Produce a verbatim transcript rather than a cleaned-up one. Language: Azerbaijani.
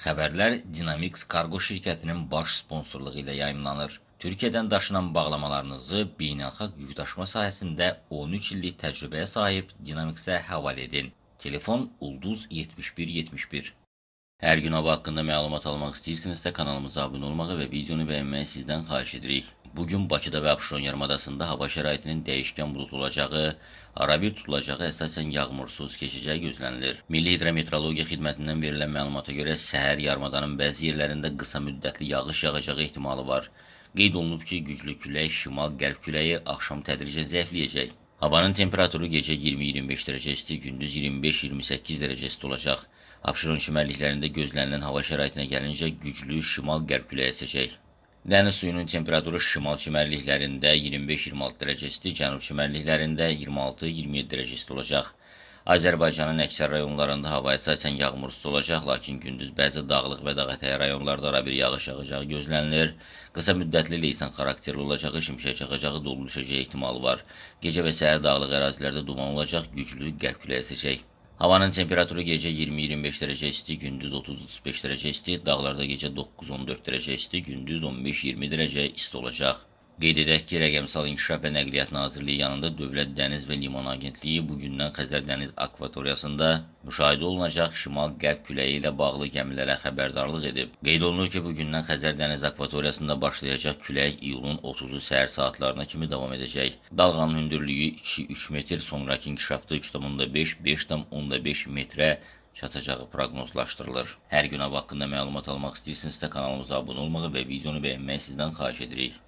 Xəbərlər Dynamics Kargo şirkətinin baş sponsorluğu ilə yayımlanır. Türkiyədən daşınan bağlamalarınızı beynəlxalq yükdaşıma sahəsində on üç illik təcrübəyə sahib Dynamics-ə həvalə edin. Telefon Ulduz yetmiş bir yetmiş bir. Hər gün hava haqqında məlumat almaq istəyirsinizsə kanalımıza abunə olmağı və videonu bəyənməyi sizdən xahiş edirik. Bugün Bakıda və Abşeron yarımadasında hava şəraitinin dəyişkən buludlu olacağı, arabir tutulacağı, əsasən yağmursuz keçəcəyi gözlənilir. Milli Hidrometeorologiya Xidmətindən verilən məlumata görə səhər yarımadanın bəzi yerlərində qısa müddətli yağış yağacağı ehtimalı var. Qeyd olunub ki, güclü külək, şimal-qərb küləyi axşam tədricən zəifləyəcək. Havanın temperaturu gecə iyirmi iyirmi beş dərəcə isti, gündüz iyirmi beş iyirmi səkkiz dərəcə isti olacaq. Abşeron çimərliklərində gözlənilən hava şəraitinə gəlincə güclü şimal-qərb küləyi əsəcək. Dəniz suyunun temperaturu şimal çimərliklərində iyirmi beş iyirmi altı dərəcə isti, cənub çimərliklərində iyirmi altı iyirmi yeddi dərəcə isti olacaq. Azərbaycanın əksər rayonlarında hava əsasən yağmursuz olacaq, lakin gündüz bəzi dağlıq və dağətəyi rayonlarda arabir yağış yağacağı gözlənilir. Qısa müddətli leysan xarakterli olacağı, şimşək çaxacağı, dolu düşəcəyi ehtimalı var. Gecə və səhər dağlıq ərazilərdə duman olacaq, güclü qərb küləyi əsəcək. Havanın temperaturu gecə iyirmi iyirmi beş dərəcə isti, gündüz otuz otuz beş dərəcə isti, dağlarda gecə doqquz on dörd dərəcə isti, gündüz on beş iyirmi dərəcə isti olacaq. Qeyd edək ki, Rəqəmsal İnkişaf və Nəqliyyat Nazirliyi yanında Dövlət Dəniz və Liman Agentliyi bugündən Xəzər dəniz akvatoriyasında müşahidə olunacaq şimal-qərb küləyi ilə bağlı gəmilərə xəbərdarlıq edib. Qeyd olunur ki, bugündən Xəzər dəniz akvatoriyasında başlayacaq külək iyulun otuzu səhər saatlarına kimi davam edəcək. Dalğanın hündürlüyü iki üç metr, sonrakı inkişafda üç tam beş beş tam beş metrə çatacağı proqnozlaşdırılır. Hər gün hava haqqında məlumat almaq istəyirsinizsə kanalımıza abunə olmağı və videonu bəyənməyi sizdən xahiş edirik.